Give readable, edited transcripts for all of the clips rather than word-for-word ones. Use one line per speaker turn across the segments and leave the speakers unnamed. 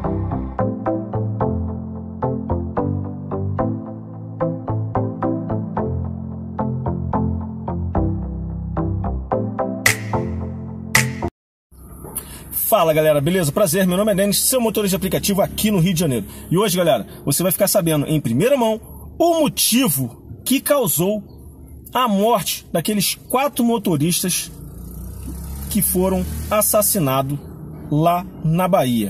Fala galera, beleza? Prazer, meu nome é Denis, seu motorista de aplicativo aqui no Rio de Janeiro. E hoje, galera, você vai ficar sabendo em primeira mão o motivo que causou a morte daqueles 4 motoristas que foram assassinados lá na Bahia.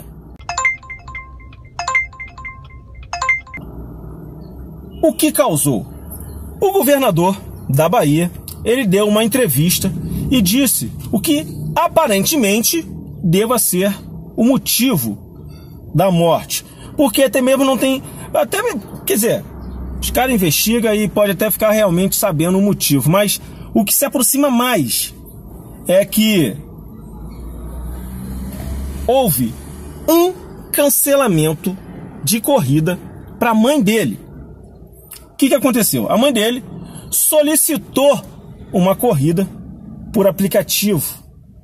O que causou? O governador da Bahia, ele deu uma entrevista e disse o que aparentemente deva ser o motivo da morte, porque até mesmo não tem, quer dizer, os caras investigam e pode até ficar realmente sabendo o motivo, mas o que se aproxima mais é que houve um cancelamento de corrida para a mãe dele. O que aconteceu? A mãe dele solicitou uma corrida por aplicativo.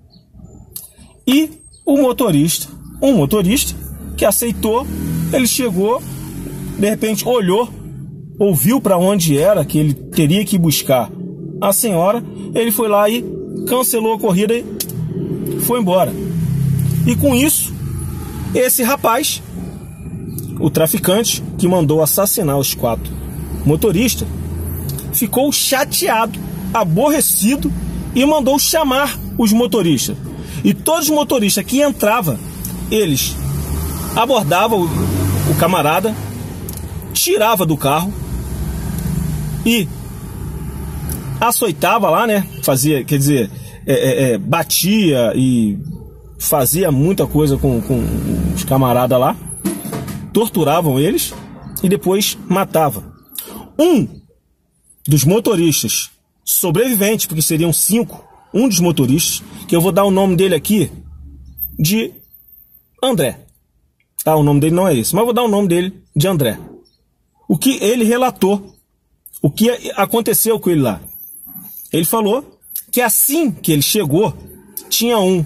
E um motorista que aceitou, ele chegou, de repente olhou, ouviu para onde era que ele teria que buscar a senhora, ele foi lá e cancelou a corrida e foi embora. E com isso, esse rapaz, o traficante que mandou assassinar os 4 motoristas, ficou chateado, aborrecido e mandou chamar os motoristas. E todos os motoristas que entravam, eles abordavam o camarada, tirava do carro e açoitava lá, né? Fazia, quer dizer, batia e fazia muita coisa com os camaradas lá, torturavam eles e depois matava. Um dos motoristas sobreviventes, porque seriam 5, um dos motoristas, que eu vou dar o nome dele aqui de André. Tá, o nome dele não é esse, mas eu vou dar o nome dele de André. O que ele relatou, o que aconteceu com ele lá. Ele falou que assim que ele chegou, tinha um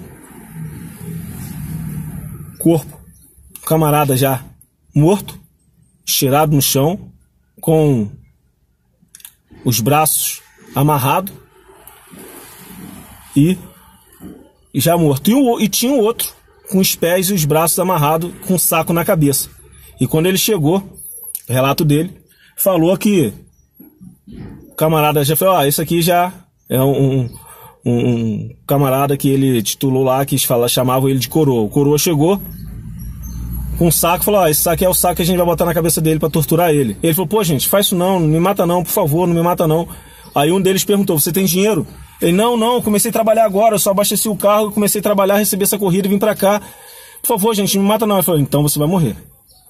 corpo, um camarada já morto, estirado no chão, com os braços amarrados, e já morto. E tinha um outro com os pés e os braços amarrados, com um saco na cabeça. E quando ele chegou, o relato dele falou que o camarada já falou: esse aqui já é um camarada que ele titulou lá, que chamavam ele de coroa. O coroa chegou com um saco e falou: esse saco é o saco que a gente vai botar na cabeça dele para torturar ele. Ele falou: pô, gente, faz isso não me mata não, por favor, não me mata não. Aí um deles perguntou: você tem dinheiro? Ele: não, comecei a trabalhar agora, eu só abasteci o carro, comecei a trabalhar, recebi essa corrida e vim pra cá. Por favor, gente, não me mata não. Ele falou: então você vai morrer.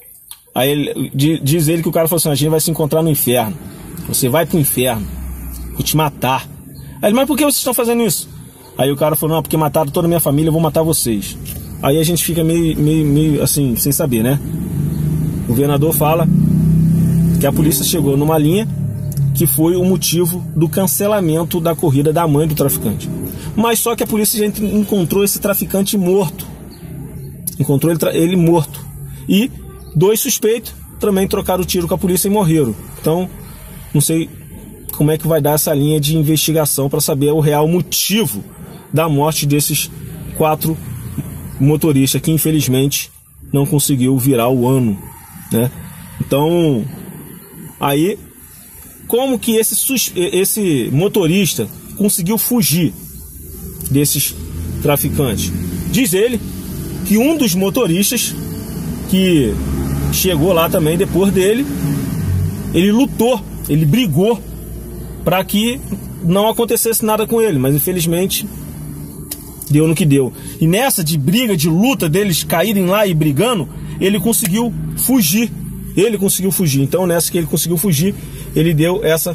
Aí diz ele que o cara falou assim: a gente vai se encontrar no inferno. Você vai pro inferno, vou te matar. Aí ele: mas por que vocês estão fazendo isso? Aí o cara falou: não, porque mataram toda a minha família, eu vou matar vocês. Aí a gente fica meio assim, sem saber, né? O governador fala que a polícia chegou numa linha que foi o motivo do cancelamento da corrida da mãe do traficante. Mas só que a polícia já encontrou esse traficante morto. Encontrou ele morto. E 2 suspeitos também trocaram tiro com a polícia e morreram. Então, não sei como é que vai dar essa linha de investigação para saber o real motivo da morte desses 4 motoristas que infelizmente não conseguiu virar o ano, né? Então, aí, como que esse motorista conseguiu fugir desses traficantes? Diz ele que um dos motoristas que chegou lá também depois dele, ele lutou, ele brigou para que não acontecesse nada com ele, mas infelizmente deu no que deu. E nessa de briga, de luta deles caírem lá e brigando, ele conseguiu fugir. Então nessa que ele conseguiu fugir, ele deu essa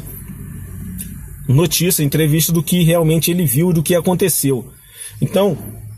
notícia, entrevista do que realmente ele viu, do que aconteceu. Então,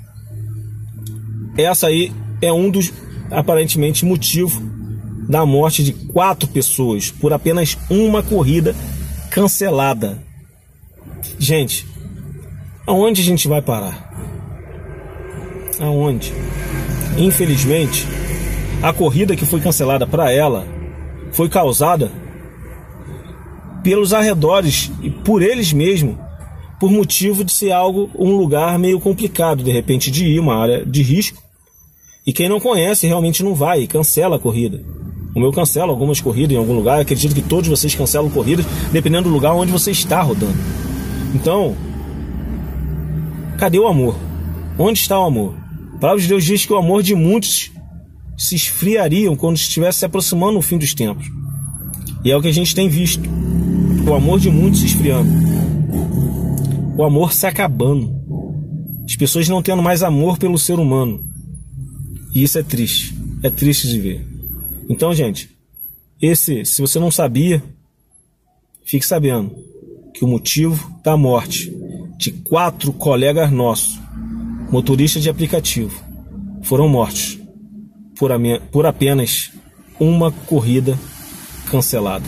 essa aí é um dos, aparentemente, motivos da morte de 4 pessoas por apenas uma corrida cancelada. Gente, aonde a gente vai parar? Aonde? Infelizmente, a corrida que foi cancelada para ela foi causada pelos arredores e por eles mesmos, por motivo de ser um lugar meio complicado, de repente, de ir, uma área de risco. E quem não conhece realmente não vai e cancela a corrida. Como eu cancelo algumas corridas em algum lugar, acredito que todos vocês cancelam corridas, dependendo do lugar onde você está rodando. Então, cadê o amor? Onde está o amor? A palavra de Deus diz que o amor de muitos se esfriariam quando estivesse se aproximando o fim dos tempos. E é o que a gente tem visto. O amor de muitos se esfriando. O amor se acabando. As pessoas não tendo mais amor pelo ser humano. E isso é triste. É triste de ver. Então, gente, se você não sabia, fique sabendo que o motivo da morte de 4 colegas nossos, motoristas de aplicativo, foram mortos por apenas uma corrida cancelada.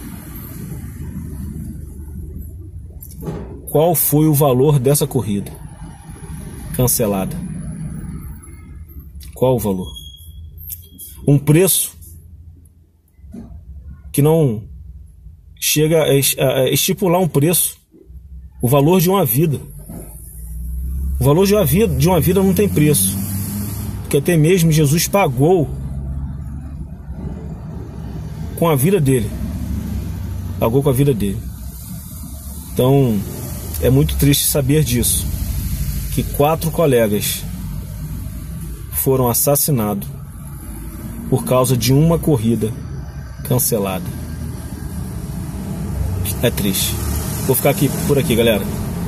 Qual foi o valor dessa corrida cancelada? Qual o valor? Um preço que não chega a estipular um preço. O valor de uma vida. O valor de uma vida não tem preço. Porque até mesmo Jesus pagou com a vida dele. Pagou com a vida dele. Então, é muito triste saber disso. Que 4 colegas foram assassinados por causa de uma corrida cancelada. É triste. Vou ficar por aqui, galera.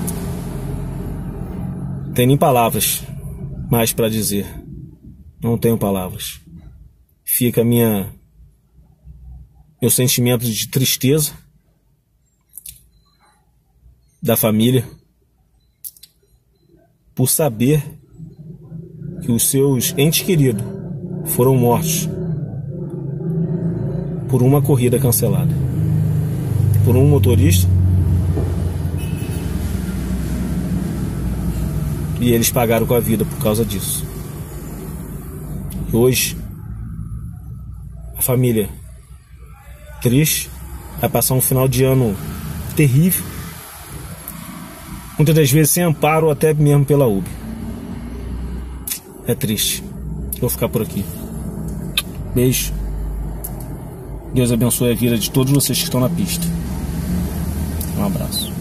Não tenho nem palavras mais para dizer. Não tenho palavras. Fica meu sentimento de tristeza da família por saber que os seus entes queridos foram mortos por uma corrida cancelada, por um motorista, e eles pagaram com a vida por causa disso. E hoje a família triste, vai passar um final de ano terrível, muitas das vezes sem amparo, até mesmo pela Uber. É triste. Vou ficar por aqui. Beijo. Deus abençoe a vida de todos vocês que estão na pista. Um abraço.